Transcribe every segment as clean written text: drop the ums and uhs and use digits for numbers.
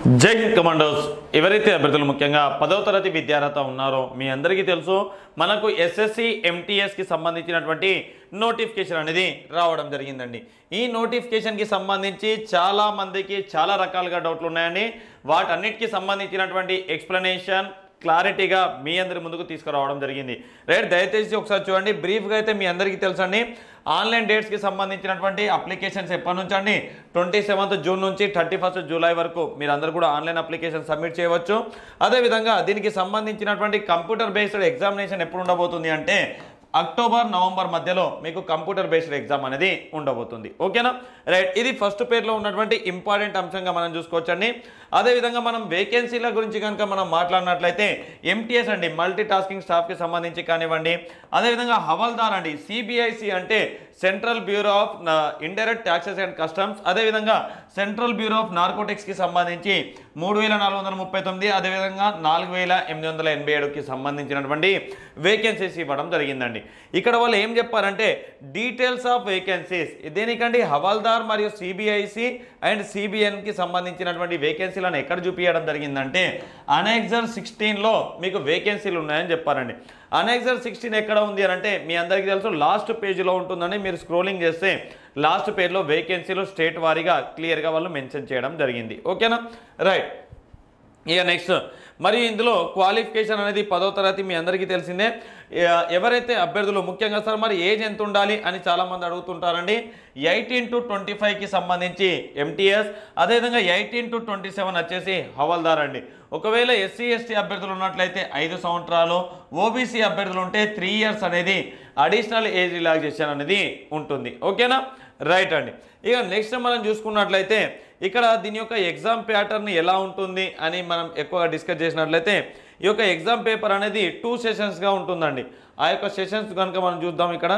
జై హింద్ కమాండోస్ ఎవరైతే అభ్యర్థులు ముఖ్యంగా 10వ తరగతి విద్యార్హత ఉన్నారో మీ అందరికీ తెలుసు మనకు ఎస్ఎస్సి ఎంటీఎస్ కి సంబంధించినటువంటి నోటిఫికేషన్ అనేది రావడం జరిగిందండి। ఈ నోటిఫికేషన్ కి సంబంధించి చాలా మందికి చాలా రకాలుగా డౌట్లు ఉన్నాయండి। వాటన్నిటికీ సంబంధించినటువంటి ఎక్స్‌ప్లనేషన్ క్లారిటీగా మీ అందరి ముందుకు తీసుకురావడం జరిగింది। రైట్, దయచేసి ఒకసారి చూడండి। బ్రీఫ్గా అయితే మీ అందరికీ తెలుసండి ఆన్లైన్ డేట్స్కి సంబంధించినటువంటి అప్లికేషన్స్ ఎప్పటి నుంచి అండి 27th జూన్ నుంచి 31st జూలై వరకు మీరు అందరూ కూడా ఆన్లైన్ అప్లికేషన్ సబ్మిట్ చేయవచ్చు। అదేవిధంగా దీనికి సంబంధించినటువంటి కంప్యూటర్ బేస్డ్ ఎగ్జామినేషన్ ఎప్పుడు ఉండబోతుంది అంటే అక్టోబర్ నవంబర్ మధ్యలో మీకు కంప్యూటర్ బేస్డ్ ఎగ్జామ్ అనేది ఉండబోతుంది। ఓకేనా, రైట్, ఇది ఫస్ట్ పేజ్లో ఉన్నటువంటి ఇంపార్టెంట్ అంశంగా మనం చూసుకోవచ్చండి। అదేవిధంగా మనం వేకెన్సీల గురించి కనుక మనం మాట్లాడినట్లయితే ఎంటీఎస్ అండి మల్టీ టాస్కింగ్ స్టాఫ్కి సంబంధించి కానివ్వండి, అదేవిధంగా హవల్దార్ అండి సిబిఐసి అంటే central bureau of indirect taxes and customs, అదేవిధంగా సెంట్రల్ బ్యూరో ఆఫ్ నార్కోటిక్స్కి సంబంధించి 3439, అదేవిధంగా 4887కి సంబంధించినటువంటి వేకెన్సీస్ ఇవ్వడం జరిగిందండి। ఇక్కడ వాళ్ళు ఏం చెప్పారంటే డీటెయిల్స్ ఆఫ్ వేకెన్సీస్ దేనికండి హవల్దార్ మరియు సిబిఐసి అండ్ సిబిఎన్కి సంబంధించినటువంటి వేకెన్సీలను ఎక్కడ చూపించడం జరిగిందంటే అనెక్సర్ 16లో మీకు వేకెన్సీలు ఉన్నాయని చెప్పారండి। అనెక్సర్ 16 ఎక్కడ ఉంది అని అంటే మీ అందరికీ తెలుసు లాస్ట్ పేజీలో ఉంటుందని మీరు స్క్రోలింగ్ చేస్తే లాస్ట్ పేజ్లో వేకెన్సీలు స్టేట్ వారీగా క్లియర్గా వాళ్ళు మెన్షన్ చేయడం జరిగింది। ఓకేనా, రైట్, ఇక నెక్స్ట్ మరి ఇందులో క్వాలిఫికేషన్ అనేది 10వ తరగతి మీ అందరికీ తెలిసిందే। ఎవరైతే అభ్యర్థులు ముఖ్యంగా సార్ మరి ఏజ్ ఎంత ఉండాలి అని చాలామంది అడుగుతుంటారండి। 18 to 25కి సంబంధించి ఎంటీఎస్, అదేవిధంగా 18 to 27 వచ్చేసి హవల్దార్ అండి। ఒకవేళ ఎస్సీ ఎస్టీ అభ్యర్థులు ఉన్నట్లయితే 5 సంవత్సరాలు, ఓబీసీ అభ్యర్థులు ఉంటే 3 years అనేది అడిషనల్ ఏజ్ రిలాక్సేషన్ అనేది ఉంటుంది। ఓకేనా, రైట్ అండి। ఇక నెక్స్ట్ మనం చూసుకున్నట్లయితే ఇక్కడ దీని యొక్క ఎగ్జామ్ ప్యాటర్న్ ఎలా ఉంటుంది అని మనం ఎక్కువగా డిస్కస్ చేసినట్లయితే ఈ యొక్క ఎగ్జామ్ పేపర్ అనేది 2 సెషన్స్గా ఉంటుందండి। ఆ యొక్క సెషన్స్ కనుక మనం చూద్దాం ఇక్కడ,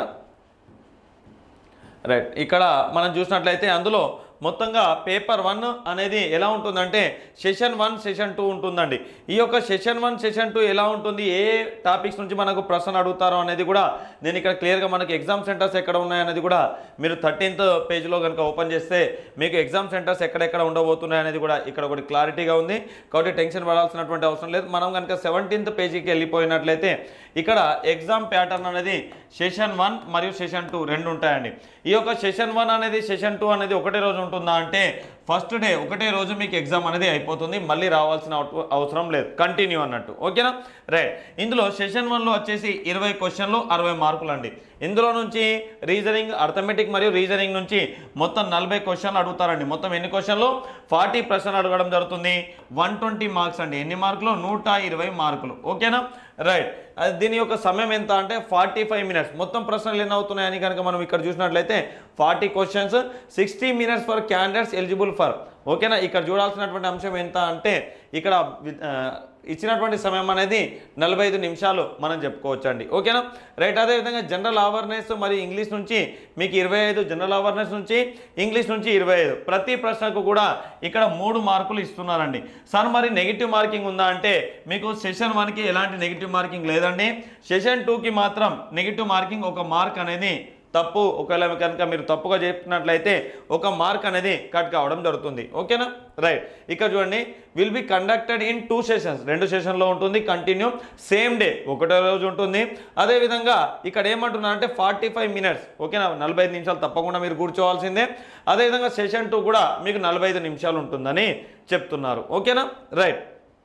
రైట్, ఇక్కడ మనం చూసినట్లయితే అందులో మొత్తంగా పేపర్ 1 అనేది ఎలా ఉంటుందంటే సెషన్ 1 సెషన్ 2 ఉంటుందండి। ఈ యొక్క సెషన్ 1 సెషన్ 2 ఎలా ఉంటుంది, ఏ టాపిక్స్ నుంచి మనకు ప్రశ్నలు అడుగుతారో అనేది కూడా నేను ఇక్కడ క్లియర్గా మనకి ఎగ్జామ్ సెంటర్స్ ఎక్కడ ఉన్నాయనేది కూడా మీరు 13th పేజ్లో కనుక ఓపెన్ చేస్తే మీకు ఎగ్జామ్ సెంటర్స్ ఎక్కడెక్కడ ఉండబోతున్నాయి అనేది కూడా ఇక్కడ ఒకటి క్లారిటీగా ఉంది కాబట్టి టెన్షన్ పడాల్సినటువంటి అవసరం లేదు। మనం కనుక 17th పేజీకి వెళ్ళిపోయినట్లయితే ఇక్కడ ఎగ్జామ్ ప్యాటర్న్ అనేది సెషన్ 1 మరియు సెషన్ 2 రెండు ఉంటాయండి। ఈ యొక్క సెషన్ 1 అనేది సెషన్ 2 అనేది ఒకటే రోజు ఉంటుందా అంటే ఫస్ట్ డే ఒకటే రోజు మీకు ఎగ్జామ్ అనేది అయిపోతుంది, మళ్ళీ రావాల్సిన అవసరం లేదు, కంటిన్యూ అన్నట్టు। ఓకేనా, రైట్, ఇందులో సెషన్ 1లో వచ్చేసి 20 క్వశ్చన్లు 60 మార్కులు అండి। ఇందులో నుంచి రీజనింగ్ అర్థమెటిక్ మరియు రీజనింగ్ నుంచి మొత్తం 40 క్వశ్చన్లు అడుగుతారండి। మొత్తం ఎన్ని క్వశ్చన్లు 40 ప్రశ్నలు అడగడం జరుగుతుంది। 120 మార్క్స్ అండి, ఎన్ని మార్కులు 120 మార్కులు। ఓకేనా, రైట్, దీని యొక్క సమయం ఎంత అంటే 45 minutes। మొత్తం ప్రశ్నలు ఎన్ని అవుతున్నాయని కనుక మనం ఇక్కడ చూసినట్లయితే 40 questions, 60 minutes for candidates eligible for. ఓకేనా, ఇక్కడ చూడాల్సినటువంటి అంశం ఎంత అంటే ఇక్కడ ఇచ్చినటువంటి సమయం అనేది 45 నిమిషాలు మనం చెప్పుకోవచ్చు అండి। ఓకేనా, రైట్, అదేవిధంగా జనరల్ అవేర్నెస్ మరి ఇంగ్లీష్ నుంచి మీకు 25, జనరల్ అవేర్నెస్ నుంచి ఇంగ్లీష్ నుంచి 25, ప్రతి ప్రశ్నకు కూడా ఇక్కడ 3 మార్కులు ఇస్తున్నారండి। సార్ మరి నెగిటివ్ మార్కింగ్ ఉందా అంటే మీకు సెషన్ 1కి ఎలాంటి నెగిటివ్ మార్కింగ్ లేదండి, సెషన్ 2కి మాత్రం నెగిటివ్ మార్కింగ్ 1 మార్క్ అనేది తప్పు, ఒకవేళ కనుక మీరు తప్పుగా చెప్పినట్లయితే 1 మార్క్ అనేది కట్ కావడం జరుగుతుంది। ఓకేనా, రైట్, ఇక్కడ చూడండి will be conducted in 2 sessions, 2 సెషన్లో ఉంటుంది, కంటిన్యూ సేమ్ డే ఒకటే రోజు ఉంటుంది। అదేవిధంగా ఇక్కడ ఏమంటున్నా అంటే 45 minutes, ఓకేనా, 45 నిమిషాలు తప్పకుండా మీరు కూర్చోవాల్సిందే। అదేవిధంగా సెషన్ 2 కూడా మీకు 45 నిమిషాలు ఉంటుందని చెప్తున్నారు। ఓకేనా, రైట్,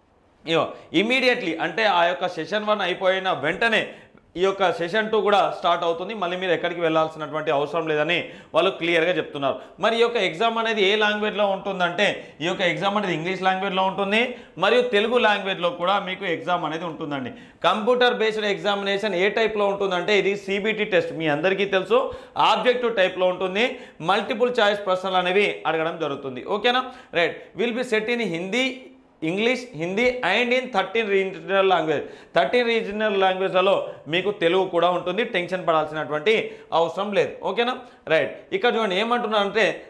ఇమీడియట్లీ అంటే ఆ యొక్క సెషన్ 1 అయిపోయిన వెంటనే ఈ యొక్క సెషన్ 2 కూడా స్టార్ట్ అవుతుంది, మళ్ళీ మీరు ఎక్కడికి వెళ్ళాల్సినటువంటి అవసరం లేదని వాళ్ళు క్లియర్గా చెప్తున్నారు। మరి ఈ యొక్క ఎగ్జామ్ అనేది ఏ లాంగ్వేజ్లో ఉంటుందంటే ఈ యొక్క ఎగ్జామ్ అనేది ఇంగ్లీష్ లాంగ్వేజ్లో ఉంటుంది మరియు తెలుగు లాంగ్వేజ్లో కూడా మీకు ఎగ్జామ్ అనేది ఉంటుందండి। కంప్యూటర్ బేస్డ్ ఎగ్జామినేషన్ ఏ టైప్లో ఉంటుందంటే ఇది సిబిటి టెస్ట్, మీ అందరికీ తెలుసు, ఆబ్జెక్టివ్ టైప్లో ఉంటుంది, మల్టిపుల్ చాయిస్ ప్రశ్నలు అనేవి అడగడం జరుగుతుంది। ఓకేనా, right, will be set in Hindi, English, Hindi and in 13 regional language, 13 regional లాంగ్వేజ్లలో మీకు తెలుగు కూడా ఉంటుంది, టెన్షన్ పడాల్సినటువంటి అవసరం లేదు। ఓకేనా, రైట్, ఇక్కడ చూడండి ఏమంటున్నారంటే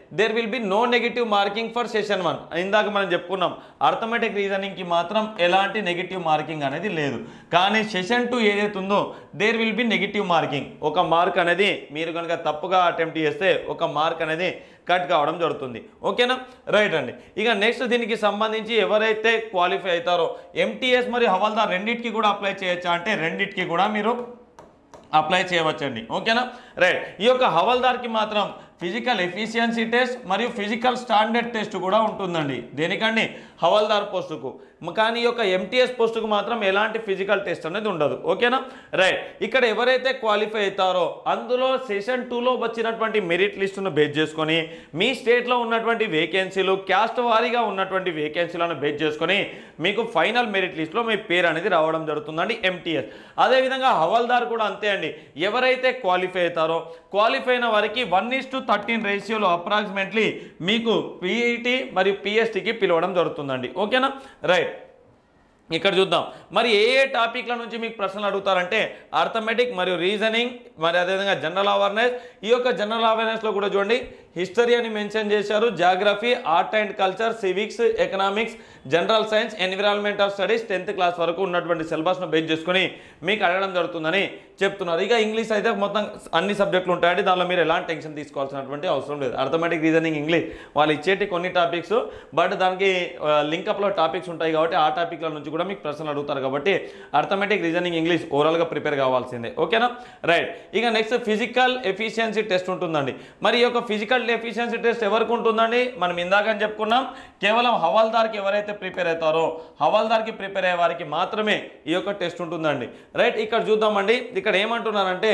there will be no negative marking for session 1. ఇందాక మనం చెప్పుకున్నాం అర్థమెటిక్ రీజనింగ్కి మాత్రం ఎలాంటి నెగిటివ్ మార్కింగ్ అనేది లేదు. కానీ సెషన్ 2 ఏదైతే ఉందో there will be negative marking. ఒక మార్క్ అనేది మీరు కనుక తప్పుగా అటెంప్ట్ చేస్తే ఒక మార్క్ అనేది కట్ కావడం జరుగుతుంది. ఓకేనా, రైట్ అండి. ఇక నెక్స్ట్ దీనికి సంబంధించి ఎవరైతే క్వాలిఫై అవుతారో ఎంటీఎస్ మరియు హవాల్దార్ రెండింటికి కూడా అప్లై చేయొచ్చా అంటే రెండింటికి కూడా మీరు అప్లై చేయవచ్చండి. ఓకేనా, రైట్. ఈ యొక్క హవాల్దార్కి మాత్రం ఫిజికల్ ఎఫిషియన్సీ టెస్ట్ మరియు ఫిజికల్ స్టాండర్డ్ టెస్ట్ కూడా ఉంటుందండి. దేనికండి, హవాల్దార్ పోస్టుకు. కానీ ఈ యొక్క ఎంటీఎస్ పోస్టుకు మాత్రం ఎలాంటి ఫిజికల్ టెస్ట్ అనేది ఉండదు. ఓకేనా, రైట్. ఇక్కడ ఎవరైతే క్వాలిఫై అవుతారో అందులో సెషన్ 2లో వచ్చినటువంటి మెరిట్ లిస్టును బేస్ చేసుకొని మీ స్టేట్లో ఉన్నటువంటి వేకెన్సీలు క్యాస్ట్ వారీగా ఉన్నటువంటి వేకెన్సీలను బేస్ చేసుకొని మీకు ఫైనల్ మెరిట్ లిస్టులో మీ పేరు అనేది రావడం జరుగుతుందండి ఎంటీఎస్. అదేవిధంగా హవాల్దార్ కూడా అంతే అండి. ఎవరైతే క్వాలిఫై అవుతారో క్వాలిఫై అయిన వారికి 1:13 రేషియోలో అప్రాక్సిమేట్లీ మీకు పీఈటీ మరియు పిఎస్టీకి పిలవడం జరుగుతుందండి. ఓకేనా, రైట్. ఇక్కడ చూద్దాం మరి ఏ ఏ టాపిక్ల నుంచి మీకు ప్రశ్నలు అడుగుతారంటే అర్థమెటిక్ మరియు రీజనింగ్ మరి అదేవిధంగా జనరల్ అవేర్నెస్. ఈ యొక్క జనరల్ అవేర్నెస్లో కూడా చూడండి హిస్టరీ అని మెన్షన్ చేశారు, geography, art and culture, civics, economics, general science, environmental studies 10th class వరకు ఉన్నటువంటి సిలబస్ను బేస్ చేసుకుని మీకు అడగడం జరుగుతుందని చెప్తున్నారు. ఇక ఇంగ్లీష్ అయితే మొత్తం అన్ని సబ్జెక్టులు ఉంటాయండి, దానిలో మీరు ఎలాంటి టెన్షన్ తీసుకోవాల్సినటువంటి అవసరం లేదు. అర్థమెటిక్, రీజనింగ్, ఇంగ్లీష్ వాళ్ళు ఇచ్చేటి కొన్ని టాపిక్స్, బట్ దానికి లింకప్లో టాపిక్స్ ఉంటాయి కాబట్టి ఆ టాపిక్ల నుంచి కూడా మీకు ప్రశ్నలు అడుగుతారు కాబట్టి అర్థమెటిక్, రీజనింగ్, ఇంగ్లీష్ ఓవరాల్గా ప్రిపేర్ కావాల్సిందే. ఓకేనా, రైట్. ఇక నెక్స్ట్ ఫిజికల్ ఎఫిషియన్సీ టెస్ట్ ఉంటుందండి. మరి ఈ యొక్క ఫిజికల్ ఎఫిషియన్సీ టెస్ట్ ఎవరికి ఉంటుందండి, మనం ఇందాక చెప్పుకున్నాం కేవలం హవాల్దార్కి ఎవరైతే ప్రిపేర్ అవుతారో హవాల్దార్కి ప్రిపేర్ అయ్యే వారికి మాత్రమే ఈ యొక్క టెస్ట్ ఉంటుందండి, రైట్. ఇక్కడ చూద్దామండి, ఇక్కడ ఏమంటున్నారంటే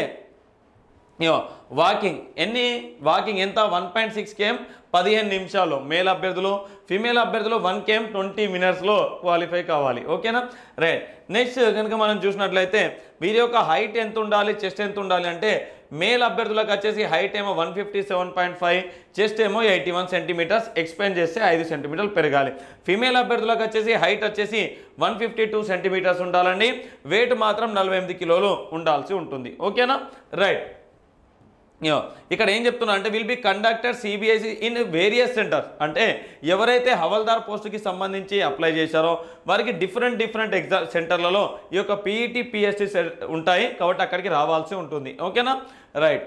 వాకింగ్ ఎంత 1.6 km 15 నిమిషాలు మేల్ అభ్యర్థులు, ఫీమేల్ అభ్యర్థులు 1 km 20 minutesలో క్వాలిఫై కావాలి. ఓకేనా, రైట్. నెక్స్ట్ కనుక మనం చూసినట్లయితే వీరి యొక్క హైట్ ఎంత ఉండాలి, చెస్ట్ ఎంత ఉండాలి అంటే మేల్ అభ్యర్థులకు వచ్చేసి హైట్ ఏమో 157.5, చెస్ట్ ఏమో 81 centimeters, ఎక్స్పెండ్ చేస్తే 5 centimeters పెరగాలి. ఫీమేల్ అభ్యర్థులకు వచ్చేసి హైట్ వచ్చేసి 152 centimeters ఉండాలండి, వెయిట్ మాత్రం 48 కిలోలు ఉండాల్సి ఉంటుంది. ఓకేనా, రైట్. ఇక్కడ ఏం చెప్తున్నా అంటే will be conducted CBSE in various centres. అంటే ఎవరైతే హవాల్దార్ పోస్టుకి సంబంధించి అప్లై చేశారో వారికి డిఫరెంట్ ఎగ్జామ్ సెంటర్లలో ఈ యొక్క పీఈటీ పిఎస్టీ ఉంటాయి కాబట్టి అక్కడికి రావాల్సి ఉంటుంది. ఓకేనా, రైట్.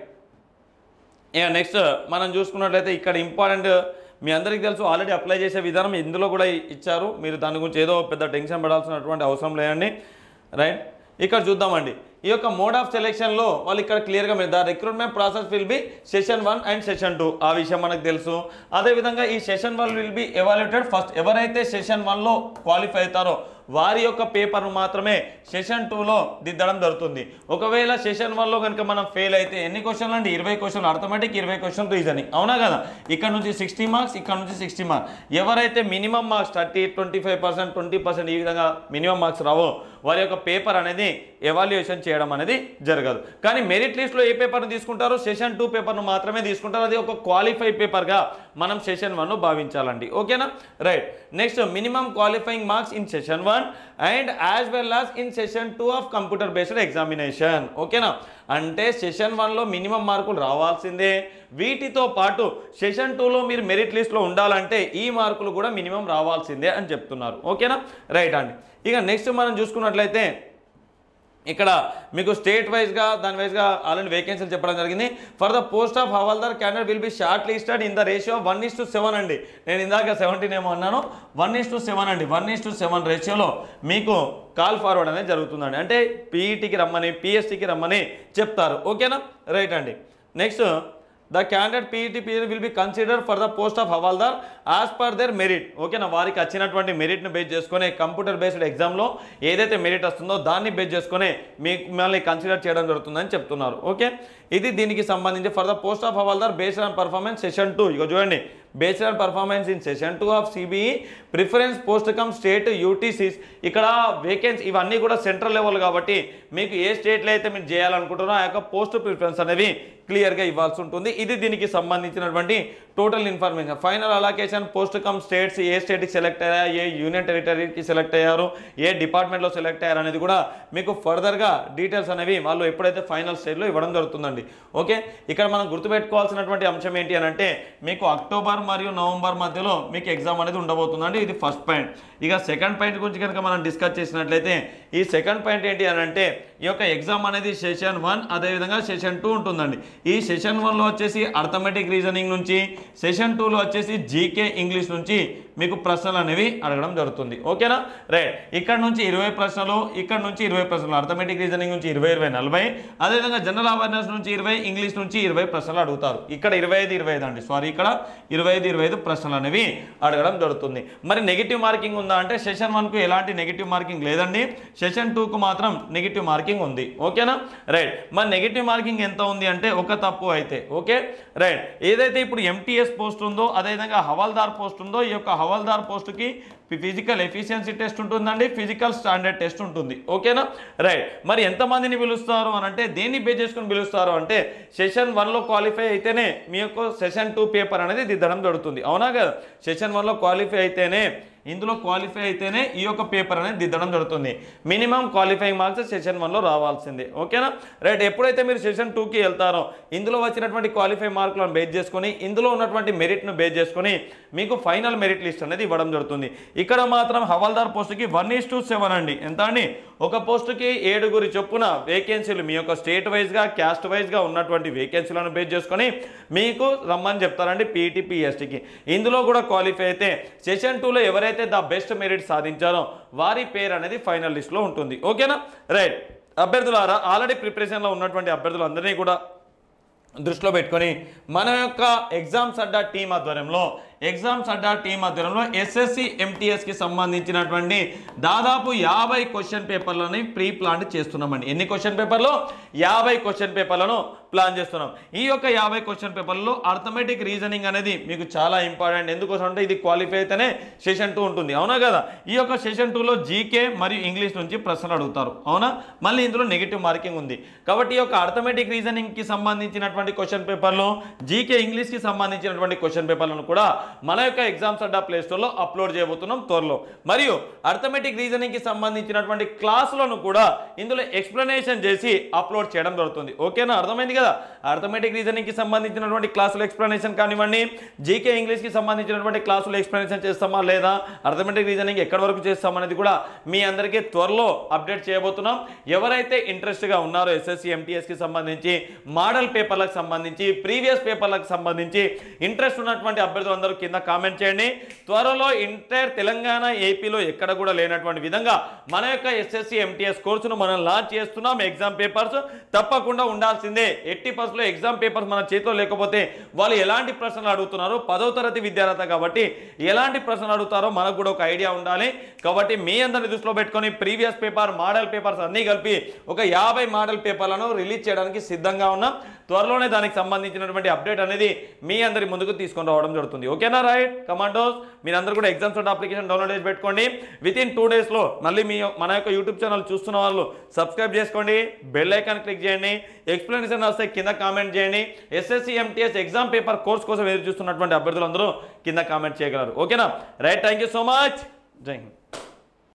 నెక్స్ట్ మనం చూసుకున్నట్లయితే ఇక్కడ ఇంపార్టెంట్ మీ అందరికీ తెలుసు ఆల్రెడీ అప్లై చేసే విధానం ఇందులో కూడా ఇచ్చారు, మీరు దాని గురించి ఏదో పెద్ద టెన్షన్ పడాల్సినటువంటి అవసరం లేదండి, రైట్. ఇక్కడ చూద్దామండి ఈ యొక్క మోడ్ ఆఫ్ సెలెక్షన్లో వాళ్ళు ఇక్కడ క్లియర్గా మీరు the recruitment process will be session 1 and session 2 ఆ విషయం మనకు తెలుసు. అదేవిధంగా ఈ session 1 will be evaluated first. ఎవరైతే సెషన్ 1లో క్వాలిఫై అవుతారో వారి యొక్క పేపర్ను మాత్రమే సెషన్ 2లో దిద్దడం జరుగుతుంది. ఒకవేళ సెషన్ 1లో కనుక మనం ఫెయిల్ అయితే ఎన్ని క్వశ్చన్లు అండి, 20 క్వశ్చన్లు అర్థమెటిక్, 20 క్వశ్చన్ రీజనింగ్, అవునా కదా. ఇక్కడ నుంచి 60 మార్క్స్, ఇక్కడ నుంచి 60 మార్క్స్. ఎవరైతే మినిమం మార్క్స్ 30, 25%, 20% ఈ విధంగా మినిమం మార్క్స్ రావో వారి యొక్క పేపర్ అనేది ఎవాల్యుయేషన్ చేయడం అనేది జరగదు. కానీ మెరిట్ లిస్ట్లో ఏ పేపర్ను తీసుకుంటారో సెషన్ 2 పేపర్ను మాత్రమే తీసుకుంటారు. అది ఒక క్వాలిఫై పేపర్గా మనం సెషన్ 1ను భావించాలండి. ఓకేనా, right. Next minimum qualifying marks in session 1 and as well as in session 2 of computer based examination. ఓకేనా, అంటే సెషన్ 1లో మినిమం మార్కులు రావాల్సిందే, వీటితో పాటు సెషన్ 2లో మీరు మెరిట్ లిస్ట్లో ఉండాలంటే ఈ మార్కులు కూడా మినిమం రావాల్సిందే అని చెప్తున్నారు. ఓకేనా, రైట్ అండి. ఇక నెక్స్ట్ మనం చూసుకున్నట్లయితే ఇక్కడ మీకు స్టేట్ వైజ్గా దాని వైజ్గా ఆల్రెడీ వేకెన్సీలు చెప్పడం జరిగింది. ఫర్ ద పోస్ట్ ఆఫ్ హవాల్దార్ candidate will be shortlisted in the ratio 1:7 అండి. నేను ఇందాక 17 ఏమో అన్నాను, 1:7 అండి. 1:7 రేషియోలో మీకు కాల్ ఫార్వర్డ్ అనేది జరుగుతుందండి. అంటే పీఈటీకి రమ్మని పిఎస్టీకి రమ్మని చెప్తారు. ఓకేనా, రైట్ అండి. Next the candidate PET will be considered for the post of హవాల్దార్ యాజ్ పర్ దేర్ మెరిట్. ఓకేనా, వారికి వచ్చినటువంటి మెరిట్ను బేస్ చేసుకుని కంప్యూటర్ బేస్డ్ ఎగ్జామ్లో ఏదైతే మెరిట్ వస్తుందో దాన్ని బేస్ చేసుకుని మిమ్మల్ని కన్సిడర్ చేయడం జరుగుతుందని చెప్తున్నారు. ఓకే, ఇది దీనికి సంబంధించి ఫర్ ద పోస్ట్ ఆఫ్ హవాల్దార్ బేస్డ్ ఆన్ పర్ఫార్మెన్స్ సెషన్ 2. ఇక చూడండి, based on performance in session 2 of CBE preference post cum state UTs. ఇక్కడ వేకెన్సీ ఇవన్నీ కూడా సెంట్రల్ లెవెల్ కాబట్టి మీకు ఏ స్టేట్లో అయితే మీరు చేయాలనుకుంటున్నారో ఆ యొక్క పోస్ట్ ప్రిఫరెన్స్ అనేవి క్లియర్గా ఇవ్వాల్సి ఉంటుంది. ఇది దీనికి సంబంధించినటువంటి total information. Final allocation post cum states, ఏ స్టేట్కి సెలెక్ట్ అయ్యారు, ఏ యూనియన్ టెరిటరీకి సెలెక్ట్ అయ్యారు, ఏ డిపార్ట్మెంట్లో సెలెక్ట్ అయ్యారు అనేది కూడా మీకు ఫర్దర్గా డీటెయిల్స్ అనేవి వాళ్ళు ఎప్పుడైతే ఫైనల్ స్టేజ్లో ఇవ్వడం జరుగుతుందండి. ఓకే, ఇక్కడ మనం గుర్తుపెట్టుకోవాల్సినటువంటి అంశం ఏంటి అని అంటే మీకు అక్టోబర్ మరియు నవంబర్ మధ్యలో మీకు ఎగ్జామ్ అనేది ఉండబోతుందండి. ఇది ఫస్ట్ పాయింట్. ఇక సెకండ్ పాయింట్ గురించి కనుక మనం డిస్కస్ చేసినట్లయితే ఈ సెకండ్ పాయింట్ ఏంటి అని అంటే ఈ యొక్క ఎగ్జామ్ అనేది సెషన్ 1 అదేవిధంగా సెషన్ 2 ఉంటుందండి. ఈ సెషన్ 1లో వచ్చేసి అర్థమెటిక్ రీజనింగ్ నుంచి, సెషన్ 2లో వచ్చేసి జీకే ఇంగ్లీష్ నుంచి మీకు ప్రశ్నలు అనేవి అడగడం జరుగుతుంది. ఓకేనా, రైట్. ఇక్కడ నుంచి 20 ప్రశ్నలు, ఇక్కడ నుంచి 20 ప్రశ్నలు, అర్థమెటిక్ రీజనింగ్ నుంచి 20, 20, 40, అదేవిధంగా జనరల్ అవేర్నెస్ నుంచి 20, ఇంగ్లీష్ నుంచి 20 ప్రశ్నలు అడుగుతారు. ఇక్కడ 25, 25 అండి, సారీ, ఇక్కడ 25, 25 ప్రశ్నలు అనేవి అడగడం జరుగుతుంది. మరి నెగిటివ్ మార్కింగ్ ఉందా అంటే సెషన్ 1కు ఎలాంటి నెగిటివ్ మార్కింగ్ లేదండి, సెషన్ 2కు మాత్రం నెగిటివ్ మార్కింగ్ ఉంది. ఓకేనా, రైట్. మరి నెగిటివ్ మార్కింగ్ ఎంత ఉంది అంటే ఒక తప్పు అయితే. Okay, right. ఏదైతే ఇప్పుడు ఎంటీఎస్ పోస్ట్ ఉందో అదేవిధంగా హవాల్దార్ పోస్ట్ ఉందో ఈ యొక్క హవాల్దార్ పోస్టుకి ఫిజికల్ ఎఫిషియన్సీ టెస్ట్ ఉంటుందండి, ఫిజికల్ స్టాండర్డ్ టెస్ట్ ఉంటుంది. ఓకేనా, రైట్. మరి ఎంతమందిని పిలుస్తారు అని అంటే దేన్ని బేస్ చేసుకుని పిలుస్తారు అంటే సెషన్ 1లో క్వాలిఫై అయితేనే మీ యొక్క సెషన్ 2 పేపర్ అనేది దిద్దడం జరుగుతుంది. అవునా కదా, సెషన్ 1లో క్వాలిఫై అయితేనే, ఇందులో క్వాలిఫై అయితేనే ఈ యొక్క పేపర్ అనేది దిద్దడం జరుగుతుంది. మినిమం క్వాలిఫైయింగ్ మార్క్స్ సెషన్ 1లో రావాల్సిందే. ఓకేనా, రైట్. ఎప్పుడైతే మీరు సెషన్ 2కి వెళ్తారో ఇందులో వచ్చినటువంటి క్వాలిఫై మార్కులను బేస్ చేసుకొని, ఇందులో ఉన్నటువంటి మెరిట్ను బేస్ చేసుకొని మీకు ఫైనల్ మెరిట్ లిస్ట్ అనేది ఇవ్వడం జరుగుతుంది. ఇక్కడ మాత్రం హవాల్దార్ పోస్టుకి 1:7 అండి. ఎంత అండి, ఒక పోస్టుకి 7 చొప్పున వేకెన్సీలు మీ యొక్క స్టేట్ వైజ్గా, క్యాస్ట్ వైజ్గా ఉన్నటువంటి వేకెన్సీలను బేస్ చేసుకొని మీకు రమ్మని చెప్తారండి పీఈటీ, పీఎస్టీకి. ఇందులో కూడా క్వాలిఫై అయితే సెషన్ 2లో ఎవరైతే ద బెస్ట్ మెరిట్ సాధించారో వారి పేరు అనేది ఫైనల్ లిస్ట్లో ఉంటుంది. ఓకేనా, రైట్. అభ్యర్థులారా, ఆల్రెడీ ప్రిపరేషన్లో ఉన్నటువంటి అభ్యర్థులందరినీ కూడా దృష్టిలో పెట్టుకొని మన యొక్క ఎగ్జామ్స్ అడ్డా టీం ఆధ్వర్యంలో ఎస్ఎస్సి ఎంటీఎస్కి సంబంధించినటువంటి దాదాపు 50 క్వశ్చన్ పేపర్లని ప్రీ ప్లాన్ చేస్తున్నామండి. ఎన్ని క్వశ్చన్ పేపర్లు? 50 క్వశ్చన్ పేపర్లను ప్లాన్ చేస్తున్నాం. ఈ యొక్క 50 క్వశ్చన్ పేపర్లలో అర్థమెటిక్ రీజనింగ్ అనేది మీకు చాలా ఇంపార్టెంట్. ఎందుకోసం అంటే ఇది క్వాలిఫై అయితేనే సెషన్ 2 ఉంటుంది. అవునా కదా, ఈ యొక్క సెషన్ 2లో జీకే మరియు ఇంగ్లీష్ నుంచి ప్రశ్నలు అడుగుతారు. అవునా, మళ్ళీ ఇందులో నెగిటివ్ మార్కింగ్ ఉంది. కాబట్టి ఈ యొక్క అర్థమెటిక్ రీజనింగ్కి సంబంధించినటువంటి క్వశ్చన్ పేపర్లో, జీకే ఇంగ్లీష్కి సంబంధించినటువంటి క్వశ్చన్ పేపర్లను కూడా మన యొక్క ఎగ్జామ్స్ అడ్డా ప్లే స్టోర్లో అప్లోడ్ చేయబోతున్నాం త్వరలో. మరియు అర్థమెటిక్ రీజనింగ్కి సంబంధించినటువంటి క్లాసులను కూడా ఇందులో ఎక్స్ప్లెనేషన్ చేసి అప్లోడ్ చేయడం జరుగుతుంది. ఓకేనా, అర్థమైంది కదా. అర్థమెటిక్ రీజనింగ్కి సంబంధించినటువంటి క్లాసులు ఎక్స్ప్లెనేషన్ కానివ్వండి, జీకే ఇంగ్లీష్కి సంబంధించినటువంటి క్లాసులు ఎక్స్ప్లెనేషన్ చేస్తామా లేదా, అర్థమెటిక్ రీజనింగ్ ఎక్కడి వరకు చేస్తామనేది కూడా మీ అందరికీ త్వరలో అప్డేట్ చేయబోతున్నాం. ఎవరైతే ఇంట్రెస్ట్గా ఉన్నారో ఎస్ఎస్సి ఎంటీఎస్కి సంబంధించి, మోడల్ పేపర్లకు సంబంధించి, ప్రీవియస్ పేపర్లకు సంబంధించి ఇంట్రెస్ట్ ఉన్నటువంటి అభ్యర్థులందరూ కింద కామెంట్ చేయండి. త్వరలో ఇంటర్ తెలంగాణ, ఏపీలో ఎక్కడ కూడా లేనటువంటి విధంగా మన యొక్క ఎస్ఎస్సి ఎంటీఎస్ కోర్సును మనం లాంచ్ చేస్తున్నాం. ఎగ్జామ్ పేపర్స్ తప్పకుండా ఉండాల్సిందే. 80% ఎగ్జామ్ పేపర్స్ మన చేతిలో లేకపోతే వాళ్ళు ఎలాంటి ప్రశ్నలు అడుగుతున్నారు, 10వ తరగతి విద్యార్థి కాబట్టి ఎలాంటి ప్రశ్నలు అడుగుతారో మనకు కూడా ఒక ఐడియా ఉండాలి. కాబట్టి మీ అందరిని దృష్టిలో పెట్టుకొని ప్రీవియస్ పేపర్, మోడల్ పేపర్స్ అన్నీ కలిపి ఒక 50 మోడల్ పేపర్లను రిలీజ్ చేయడానికి సిద్ధంగా ఉన్నాం. త్వరలోనే దానికి సంబంధించినటువంటి అప్డేట్ అనేది మీ అందరి ముందుకు తీసుకొని రావడం జరుగుతుంది. ఓకేనా, రైట్. కమాండోస్, మీరందరూ కూడా ఎగ్జామ్స్ అప్లికేషన్ డౌన్లోడ్ చేసి పెట్టుకోండి. వితిన్ 2 డేస్లో మళ్ళీ మన యొక్క యూట్యూబ్ ఛానల్ చూస్తున్న వాళ్ళు సబ్స్క్రైబ్ చేసుకోండి, బెల్ ఐకాన్ క్లిక్ చేయండి, ఎక్స్ప్లెనేషన్ వస్తే కింద కామెంట్ చేయండి. SSC MTS exam paper course కోసం ఎదురు చూస్తున్నటువంటి అభ్యర్థులందరూ కింద కామెంట్ చేయగలరు. ఓకేనా, right. Thank you so much. జై హింద్.